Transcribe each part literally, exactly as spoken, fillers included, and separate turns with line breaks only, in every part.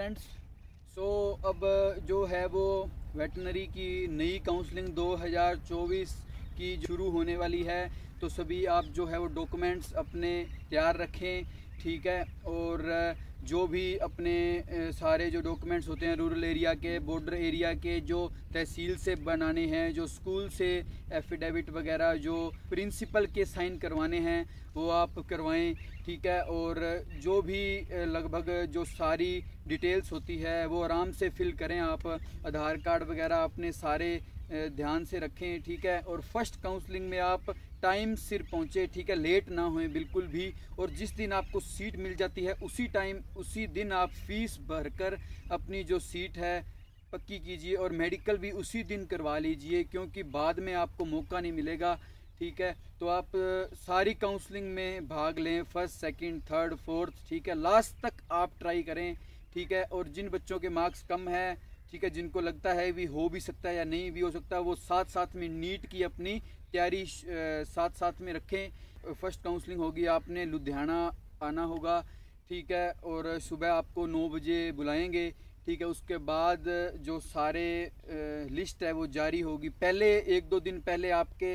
Friends. सो अब जो है वो वेटनरी की नई काउंसलिंग दो हज़ार चौबीस की शुरू होने वाली है। तो सभी आप जो है वो डॉक्यूमेंट्स अपने तैयार रखें, ठीक है। और जो भी अपने सारे जो डॉक्यूमेंट्स होते हैं रूरल एरिया के, बॉर्डर एरिया के, जो तहसील से बनाने हैं, जो स्कूल से एफिडेविट वगैरह जो प्रिंसिपल के साइन करवाने हैं वो आप करवाएं, ठीक है। और जो भी लगभग जो सारी डिटेल्स होती है वो आराम से फिल करें आप। आधार कार्ड वगैरह अपने सारे ध्यान से रखें, ठीक है। और फर्स्ट काउंसलिंग में आप टाइम सिर पहुँचे, ठीक है, लेट ना होए बिल्कुल भी। और जिस दिन आपको सीट मिल जाती है उसी टाइम उसी दिन आप फीस भरकर अपनी जो सीट है पक्की कीजिए और मेडिकल भी उसी दिन करवा लीजिए, क्योंकि बाद में आपको मौका नहीं मिलेगा, ठीक है। तो आप सारी काउंसलिंग में भाग लें, फर्स्ट सेकंड थर्ड फोर्थ, ठीक है, लास्ट तक आप ट्राई करें, ठीक है। और जिन बच्चों के मार्क्स कम है, ठीक है, जिनको लगता है भी हो भी सकता है या नहीं भी हो सकता, वो साथ साथ में नीट की अपनी तैयारी साथ साथ में रखें। फर्स्ट काउंसलिंग होगी, आपने लुधियाना आना होगा, ठीक है। और सुबह आपको नौ बजे बुलाएंगे, ठीक है। उसके बाद जो सारे लिस्ट है वो जारी होगी। पहले एक दो दिन पहले आपके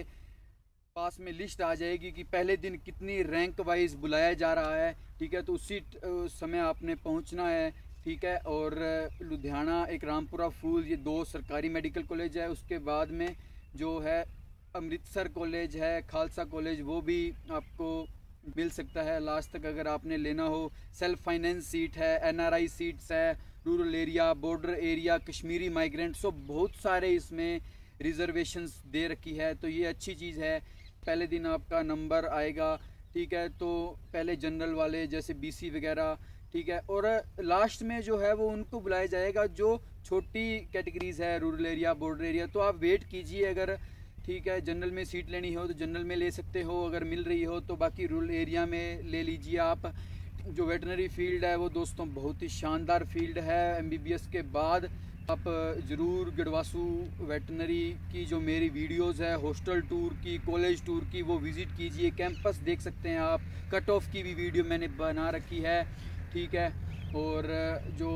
पास में लिस्ट आ जाएगी कि पहले दिन कितनी रैंक वाइज बुलाया जा रहा है, ठीक है। तो उसी समय आपने पहुंचना है, ठीक है। और लुधियाना, एक रामपुरा फूल, ये दो सरकारी मेडिकल कॉलेज है। उसके बाद में जो है अमृतसर कॉलेज है, खालसा कॉलेज, वो भी आपको मिल सकता है लास्ट तक अगर आपने लेना हो। सेल्फ फाइनेंस सीट है, एनआरआई सीट्स है, rural area, border area, Kashmiri migrants, so बहुत सारे इसमें रिजर्वेशंस दे रखी है। तो ये अच्छी चीज़ है। पहले दिन आपका नंबर आएगा, ठीक है। तो पहले जनरल वाले जैसे बीसी वगैरह, ठीक है। और लास्ट में जो है वो उनको बुलाया जाएगा जो छोटी कैटेगरीज है, रूरल एरिया, बॉर्डर एरिया। तो आप वेट कीजिए, अगर ठीक है जनरल में सीट लेनी हो तो जनरल में ले सकते हो, अगर मिल रही हो तो बाकी रूरल एरिया में ले लीजिए आप। जो वेटनरी फील्ड है वो दोस्तों बहुत ही शानदार फील्ड है। एमबीबीएस के बाद आप ज़रूर गढ़वासू वेटनरी की जो मेरी वीडियोस है हॉस्टल टूर की, कॉलेज टूर की, वो विज़िट कीजिए। कैंपस देख सकते हैं आप, कट ऑफ की भी वीडियो मैंने बना रखी है, ठीक है। और जो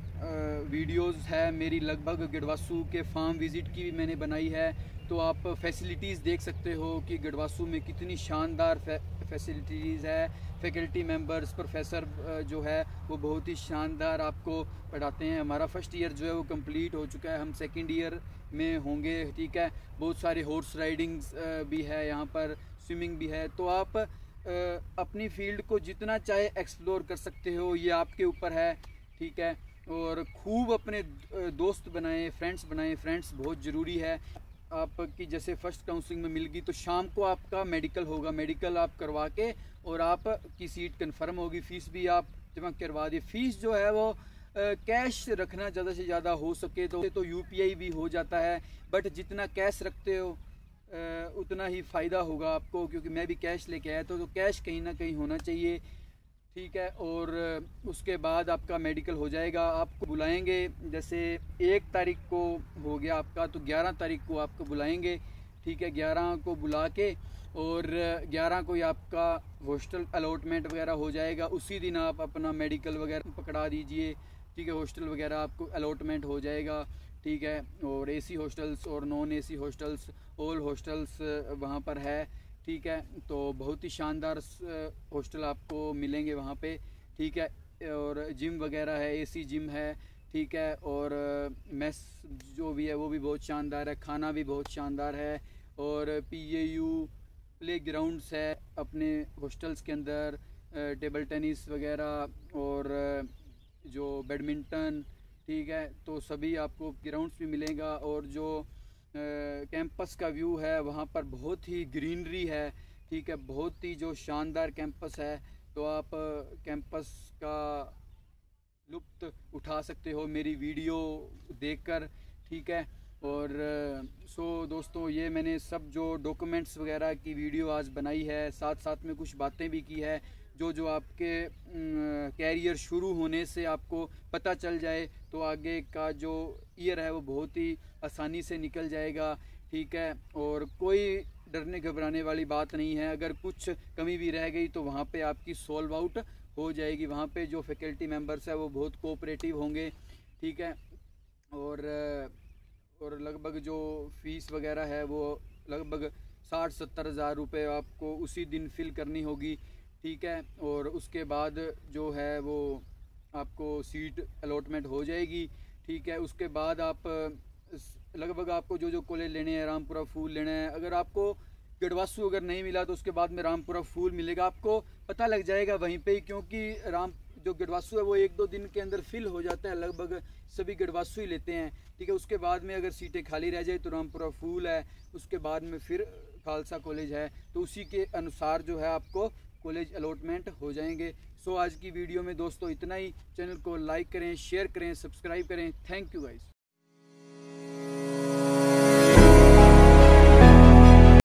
वीडियोस है मेरी लगभग गढ़वासू के फार्म विज़िट की भी मैंने बनाई है। तो आप फैसिलिटीज़ देख सकते हो कि गढ़वासू में कितनी शानदार फैसिलिटीज़ है। फैकल्टी मेंबर्स, प्रोफेसर जो है वो बहुत ही शानदार आपको पढ़ाते हैं। हमारा फर्स्ट ईयर जो है वो कंप्लीट हो चुका है, हम सेकंड ईयर में होंगे, ठीक है। बहुत सारे हॉर्स राइडिंग्स भी है यहाँ पर, स्विमिंग भी है। तो आप अपनी फील्ड को जितना चाहे एक्सप्लोर कर सकते हो, ये आपके ऊपर है, ठीक है। और खूब अपने दोस्त बनाएं, फ्रेंड्स बनाएं। फ्रेंड्स बहुत ज़रूरी है। आपकी जैसे फर्स्ट काउंसलिंग में मिल गई तो शाम को आपका मेडिकल होगा, मेडिकल आप करवा के और आपकी सीट कंफर्म होगी। फ़ीस भी आप जमा करवा दिए। फ़ीस जो है वो कैश रखना ज़्यादा से ज़्यादा हो सके तो तो यूपीआई भी हो जाता है, बट जितना कैश रखते हो आ, उतना ही फ़ायदा होगा आपको, क्योंकि मैं भी कैश लेके आया तो, तो कैश कहीं ना कहीं होना चाहिए, ठीक है। और उसके बाद आपका मेडिकल हो जाएगा। आपको बुलाएंगे, जैसे एक तारीख को हो गया आपका तो ग्यारह तारीख को आपको बुलाएंगे, ठीक है। ग्यारह को बुला के और ग्यारह को ही आपका हॉस्टल अलॉटमेंट वगैरह हो जाएगा। उसी दिन आप अपना मेडिकल वगैरह पकड़ा दीजिए, ठीक है। हॉस्टल वगैरह आपको अलॉटमेंट हो जाएगा, ठीक है। और एसी हॉस्टल्स और non AC hostels, all hostels वहाँ पर है, ठीक है। तो बहुत ही शानदार हॉस्टल आपको मिलेंगे वहाँ पे, ठीक है। और जिम वगैरह है, एसी जिम है, ठीक है। और मेस जो भी है वो भी बहुत शानदार है, खाना भी बहुत शानदार है। और पीएयू प्ले ग्राउंड्स है अपने हॉस्टल्स के अंदर, टेबल टेनिस वगैरह और जो बैडमिंटन, ठीक है। तो सभी आपको ग्राउंड्स भी मिलेगा। और जो कैंपस का व्यू है वहाँ पर बहुत ही ग्रीनरी है, ठीक है। बहुत ही जो शानदार कैंपस है। तो आप कैंपस का लुत्फ़ उठा सकते हो मेरी वीडियो देखकर, ठीक है। और सो दोस्तों, ये मैंने सब जो डॉक्यूमेंट्स वगैरह की वीडियो आज बनाई है, साथ साथ में कुछ बातें भी की है जो जो आपके कैरियर शुरू होने से आपको पता चल जाए तो आगे का जो ईयर है वो बहुत ही आसानी से निकल जाएगा, ठीक है। और कोई डरने घबराने वाली बात नहीं है। अगर कुछ कमी भी रह गई तो वहाँ पे आपकी सॉल्व आउट हो जाएगी। वहाँ पे जो फैकल्टी मेंबर्स है वो बहुत कोऑपरेटिव होंगे, ठीक है। और और लगभग जो फ़ीस वगैरह है वो लगभग साठ सत्तर हज़ार रुपये आपको उसी दिन फिल करनी होगी, ठीक है। और उसके बाद जो है वो आपको सीट अलॉटमेंट हो जाएगी, ठीक है। उसके बाद आप लगभग आपको जो जो कॉलेज लेने हैं, रामपुरा फूल लेना है, अगर आपको गढ़वासू अगर नहीं मिला तो उसके बाद में रामपुरा फूल मिलेगा, आपको पता लग जाएगा वहीं पे ही, क्योंकि राम जो गढ़वासू है वो एक दो दिन के अंदर फिल हो जाता है, लगभग सभी गढ़वासू ही लेते हैं, ठीक है। उसके बाद में अगर सीटें खाली रह जाए तो रामपुरा फूल है, उसके बाद में फिर खालसा कॉलेज है, तो उसी के अनुसार जो है आपको कॉलेज अलॉटमेंट हो जाएंगे। सो आज की वीडियो में दोस्तों इतना ही। चैनल को लाइक करें, शेयर करें, सब्सक्राइब करें। Thank you guys.